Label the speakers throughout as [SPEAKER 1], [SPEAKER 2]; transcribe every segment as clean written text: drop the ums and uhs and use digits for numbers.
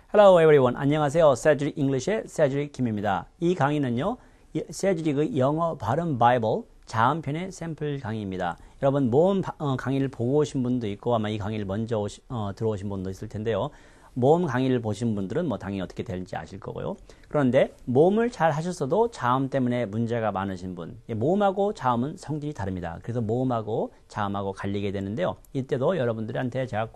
[SPEAKER 1] Hello everyone. 안녕하세요. 세주리 잉글리시의 세주리 김입니다. 이 강의는요. 세주리 영어 발음 바이블 자음편의 샘플 강의입니다. 여러분 모음 강의를 보고 오신 분도 있고 아마 이 강의를 먼저 들어오신 분도 있을 텐데요. 모음 강의를 보신 분들은 뭐 당연히 어떻게 되는지 아실 거고요. 그런데 모음을 잘 하셨어도 자음 때문에 문제가 많으신 분, 모음하고 자음은 성질이 다릅니다. 그래서 모음하고 자음하고 갈리게 되는데요. 이때도 여러분들한테 제가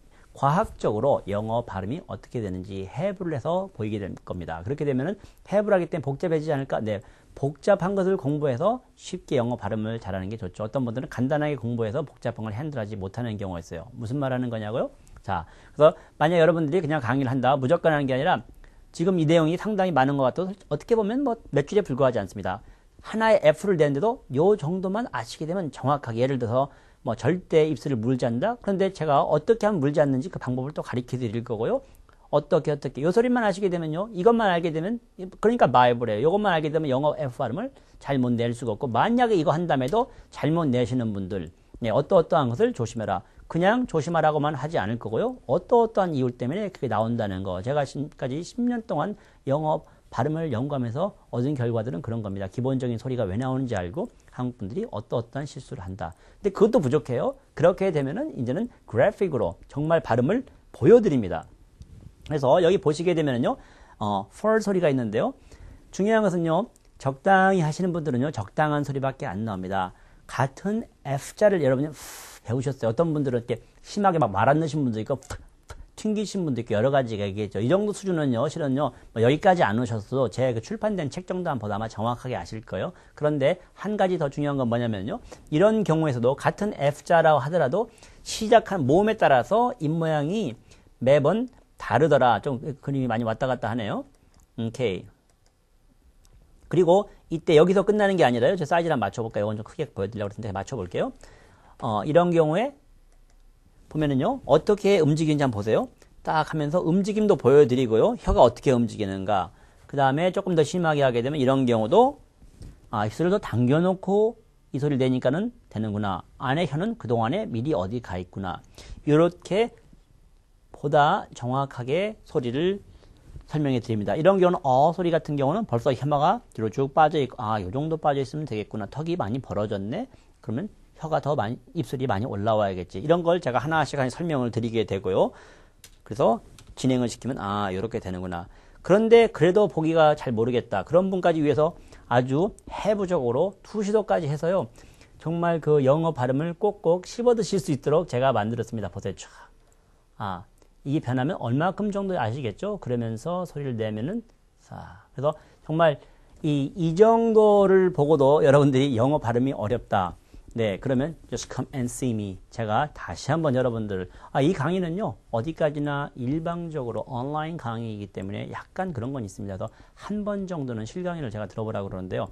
[SPEAKER 1] 과학적으로 영어 발음이 어떻게 되는지 해부를 해서 보이게 될 겁니다. 그렇게 되면은 해부를 하기 때문에 복잡해지지 않을까? 네. 복잡한 것을 공부해서 쉽게 영어 발음을 잘하는 게 좋죠. 어떤 분들은 간단하게 공부해서 복잡한 걸 핸들하지 못하는 경우가 있어요. 무슨 말 하는 거냐고요? 자, 그래서 만약 여러분들이 그냥 강의를 한다, 무조건 하는 게 아니라 지금 이 내용이 상당히 많은 것 같아도 어떻게 보면 뭐 몇 줄에 불과하지 않습니다. 하나의 F를 내는데도 요 정도만 아시게 되면 정확하게 예를 들어서 뭐 절대 입술을 물지 않는다. 그런데 제가 어떻게 하면 물지 않는지 그 방법을 또 가르쳐 드릴 거고요. 어떻게 요 소리만 아시게 되면요. 이것만 알게 되면 그러니까 바이블이에요. 이것만 알게 되면 영어 F 발음을 잘못 낼 수가 없고 만약에 이거 한다음에도 잘못 내시는 분들 네, 어떠한 것을 조심해라. 그냥 조심하라고만 하지 않을 거고요. 어떠한 이유 때문에 그게 나온다는 거. 제가 지금까지 10년 동안 영어 발음을 연구하면서 얻은 결과들은 그런 겁니다. 기본적인 소리가 왜 나오는지 알고 한국 분들이 어떠한 실수를 한다. 근데 그것도 부족해요. 그렇게 되면은 이제는 그래픽으로 정말 발음을 보여드립니다. 그래서 여기 보시게 되면은요, for 소리가 있는데요. 중요한 것은요, 적당히 하시는 분들은요, 적당한 소리밖에 안 나옵니다. 같은 F자를 여러분이 배우셨어요. 어떤 분들은 이렇게 심하게 막 말 안 넣으신 분도 있고, 튕기신 분도 있고 여러 가지가 있겠죠. 이 정도 수준은요, 실은요, 뭐 여기까지 안 오셨어도 제 그 출판된 책 정도만 보다 아마 정확하게 아실 거예요. 그런데 한 가지 더 중요한 건 뭐냐면요, 이런 경우에서도 같은 F자라고 하더라도 시작한 모음에 따라서 입모양이 매번 다르더라. 좀 그림이 많이 왔다 갔다 하네요. 오케이. 그리고 이때 여기서 끝나는 게 아니라요. 제 사이즈랑 맞춰볼까요? 이건 좀 크게 보여드리려고 했는데 맞춰볼게요. 이런 경우에 보면은요, 어떻게 움직이는지 한번 보세요. 딱 하면서 움직임도 보여드리고요. 혀가 어떻게 움직이는가. 그 다음에 조금 더 심하게 하게 되면 이런 경우도, 입술을 더 당겨놓고 이 소리를 내니까는 되는구나. 안에 혀는 그동안에 미리 어디 가 있구나. 이렇게 보다 정확하게 소리를 설명해 드립니다. 이런 경우는 소리 같은 경우는 벌써 혀마가 뒤로 쭉 빠져 있고, 요 정도 빠져 있으면 되겠구나. 턱이 많이 벌어졌네. 그러면 혀가 더 많이, 입술이 많이 올라와야겠지. 이런 걸 제가 하나씩 설명을 드리게 되고요. 그래서 진행을 시키면, 이렇게 되는구나. 그런데 그래도 보기가 잘 모르겠다. 그런 분까지 위해서 아주 해부적으로 투시도까지 해서요. 정말 그 영어 발음을 꼭꼭 씹어 드실 수 있도록 제가 만들었습니다. 보세요. 이게 변하면 얼마큼 정도 아시겠죠? 그러면서 소리를 내면은, 그래서 정말 이 정도를 보고도 여러분들이 영어 발음이 어렵다. 네, 그러면 just come and see me. 제가 다시 한번 여러분들, 이 강의는요, 어디까지나 일방적으로 온라인 강의이기 때문에 약간 그런 건 있습니다. 그래서 한 번 정도는 실강의를 제가 들어보라고 그러는데요.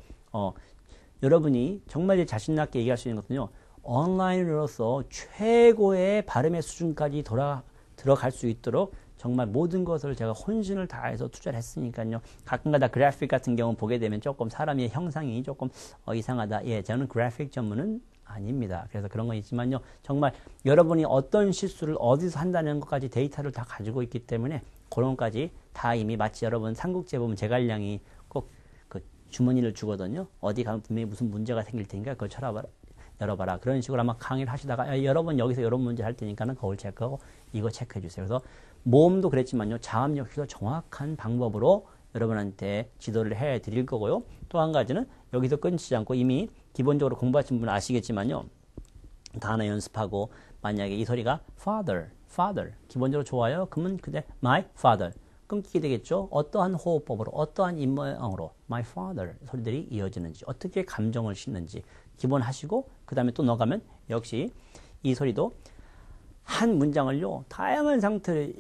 [SPEAKER 1] 여러분이 정말 자신 있게 얘기할 수 있는 것은요, 온라인으로서 최고의 발음의 수준까지 들어갈 수 있도록 정말 모든 것을 제가 혼신을 다해서 투자를 했으니까요. 가끔가다 그래픽 같은 경우 보게 되면 조금 사람의 형상이 조금 이상하다. 예, 저는 그래픽 전문은 아닙니다. 그래서 그런 건 있지만요. 정말 여러분이 어떤 실수를 어디서 한다는 것까지 데이터를 다 가지고 있기 때문에 그런 것까지 다 이미 마치 여러분 삼국지에 보면 제갈량이 꼭 그 주머니를 주거든요. 어디 가면 분명히 무슨 문제가 생길 테니까 그걸 열어봐라. 그런 식으로 아마 강의를 하시다가 여러분 여기서 이런 문제 할 테니까는 거울 체크하고 이거 체크해 주세요. 그래서 모음도 그랬지만요. 자음 역시도 정확한 방법으로 여러분한테 지도를 해 드릴 거고요. 또 한 가지는 여기서 끊지 않고 이미 기본적으로 공부하신 분은 아시겠지만요. 단어 연습하고 만약에 이 소리가 father 기본적으로 좋아요. 그러면 그때 my father 끊기게 되겠죠. 어떠한 호흡법으로 어떠한 입모양으로 my father 소리들이 이어지는지 어떻게 감정을 싣는지 기본 하시고 그 다음에 또 넣어가면 역시 이 소리도 한 문장을요 다양한 상태로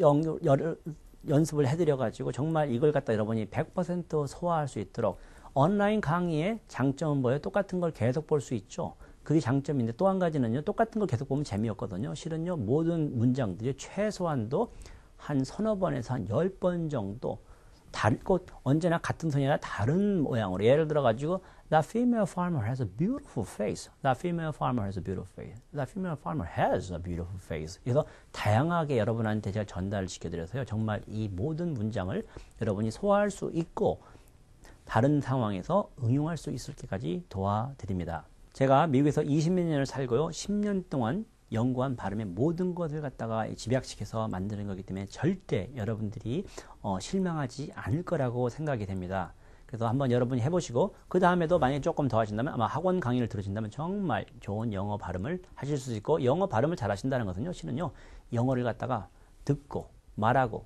[SPEAKER 1] 연습을 해드려가지고 정말 이걸 갖다 여러분이 100% 소화할 수 있도록 온라인 강의의 장점은 뭐예요? 똑같은 걸 계속 볼 수 있죠. 그게 장점인데 또 한 가지는요 똑같은 걸 계속 보면 재미없거든요. 실은요 모든 문장들이 최소한도 한 서너 번에서 한 10번 정도 언제나 같은 소리나 다른 모양으로 예를 들어 가지고 That female farmer has a beautiful face. That female farmer has a beautiful face. That female farmer has a beautiful face. 그래서 다양하게 여러분한테 제가 전달을 시켜드려서요. 정말 이 모든 문장을 여러분이 소화할 수 있고 다른 상황에서 응용할 수 있을까지 도와드립니다. 제가 미국에서 20몇 년을 살고요. 10년 동안 연구한 발음의 모든 것을 갖다가 집약시켜서 만드는 거기 때문에 절대 여러분들이 실망하지 않을 거라고 생각이 됩니다. 그래서 한번 여러분이 해보시고 그 다음에도 만약에 조금 더 하신다면 아마 학원 강의를 들으신다면 정말 좋은 영어 발음을 하실 수 있고 영어 발음을 잘 하신다는 것은요. 실은요. 영어를 갖다가 듣고 말하고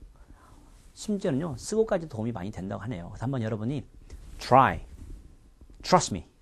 [SPEAKER 1] 심지어는요. 쓰고까지 도움이 많이 된다고 하네요. 그래서 한번 여러분이 try, trust me.